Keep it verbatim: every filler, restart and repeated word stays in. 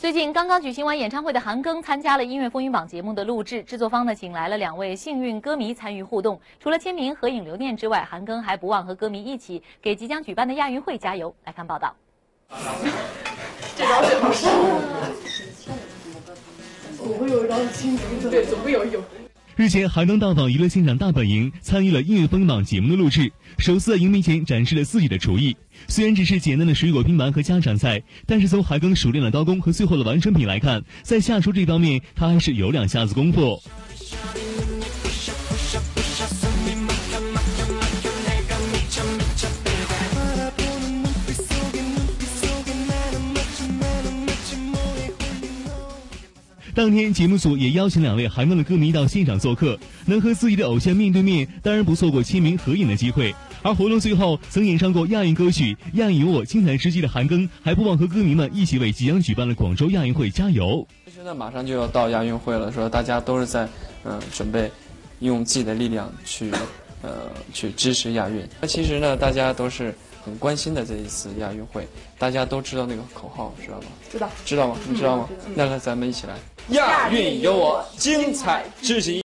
最近刚刚举行完演唱会的韩庚参加了音乐风云榜节目的录制，制作方呢请来了两位幸运歌迷参与互动。除了签名、合影留念之外，韩庚还不忘和歌迷一起给即将举办的亚运会加油。来看报道。 这招最好使。总会有一招亲民的，对，总会有一种。 日前，韩庚到访娱乐现场大本营，参与了音乐风云榜节目的录制，首次在荧屏前展示了自己的厨艺。虽然只是简单的水果拼盘和家常菜，但是从韩庚熟练的刀工和最后的完成品来看，在下厨这方面，他还是有两下子功夫。 当天，节目组也邀请两位韩庚的歌迷到现场做客，能和自己的偶像面对面，当然不错过签名合影的机会。而活动最后，曾演唱过亚运歌曲《亚运有我》精彩之际的韩庚，还不忘和歌迷们一起为即将举办的广州亚运会加油。 现在马上就要到亚运会了，说大家都是在嗯、呃、准备，用自己的力量去呃去支持亚运。那其实呢，大家都是 很关心的这一次亚运会，大家都知道那个口号，知道吗？知道，知道吗？你知道吗？那来，咱们一起来，亚运有我，精彩至极。